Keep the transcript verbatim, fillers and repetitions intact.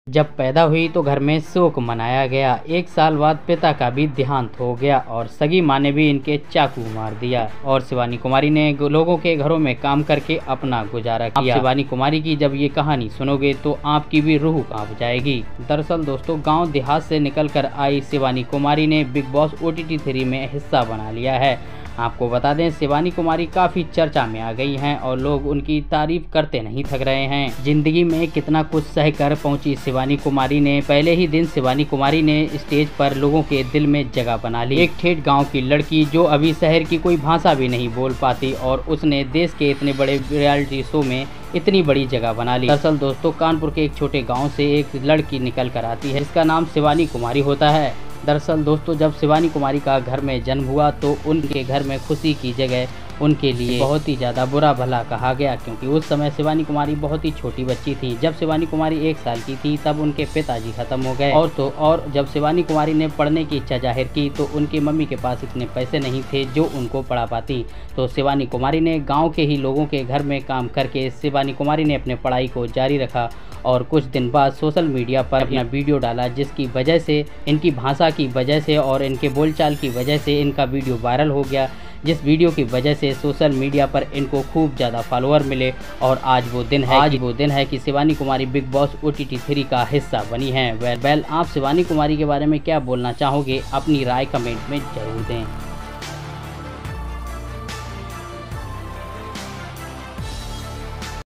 जब पैदा हुई तो घर में शोक मनाया गया। एक साल बाद पिता का भी देहांत हो गया और सगी माँ ने भी इनके चाकू मार दिया और शिवानी कुमारी ने लोगों के घरों में काम करके अपना गुजारा किया। शिवानी कुमारी की जब ये कहानी सुनोगे तो आपकी भी रूह कांप जाएगी। दरअसल दोस्तों, गांव देहात से निकलकर आई शिवानी कुमारी ने Bigg Boss O T T three में हिस्सा बना लिया है। आपको बता दें, शिवानी कुमारी काफी चर्चा में आ गई हैं और लोग उनकी तारीफ करते नहीं थक रहे हैं। जिंदगी में कितना कुछ सह कर पहुंची शिवानी कुमारी ने पहले ही दिन शिवानी कुमारी ने स्टेज पर लोगों के दिल में जगह बना ली। एक ठेठ गांव की लड़की जो अभी शहर की कोई भाषा भी नहीं बोल पाती और उसने देश के इतने बड़े रियलिटी शो में इतनी बड़ी जगह बना ली। दरअसल दोस्तों, कानपुर के एक छोटे गाँव से एक लड़की निकल कर आती है जिसका नाम शिवानी कुमारी होता है। दरअसल दोस्तों, जब शिवानी कुमारी का घर में जन्म हुआ तो उनके घर में खुशी की जगह उनके लिए बहुत ही ज़्यादा बुरा भला कहा गया, क्योंकि उस समय शिवानी कुमारी बहुत ही छोटी बच्ची थी। जब शिवानी कुमारी एक साल की थी तब उनके पिताजी खत्म हो गए और तो और जब शिवानी कुमारी ने पढ़ने की इच्छा जाहिर की तो उनकी मम्मी के पास इतने पैसे नहीं थे जो उनको पढ़ा पाती। तो शिवानी कुमारी ने गाँव के ही लोगों के घर में काम करके शिवानी कुमारी ने अपने पढ़ाई को जारी रखा और कुछ दिन बाद सोशल मीडिया पर अपना वीडियो डाला, जिसकी वजह से इनकी भाषा की वजह से और इनके बोलचाल की वजह से इनका वीडियो वायरल हो गया, जिस वीडियो की वजह से सोशल मीडिया पर इनको खूब ज़्यादा फॉलोअर मिले। और आज वो दिन है आज वो दिन है कि Shivani Kumari Bigg Boss O T T three का हिस्सा बनी है। वेल वेल आप शिवानी कुमारी के बारे में क्या बोलना चाहोगे? अपनी राय कमेंट में जरूर दें।